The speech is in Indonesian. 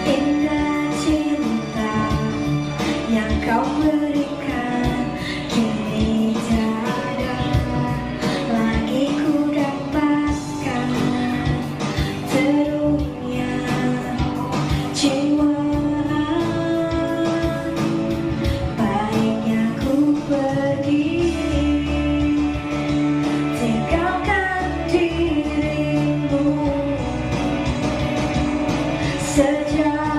Indah cinta yang kau berikan kini tiada lagi ku dapatkan. Terunyam jiwa, baiknya ku pergi, tinggalkan dirimu sejak